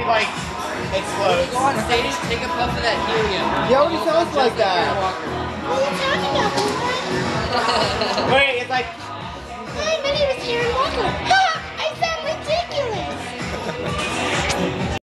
like explodes. Go on stage, take a puff of that helium. He already sounds like that. What are you talking about, boy? Wait.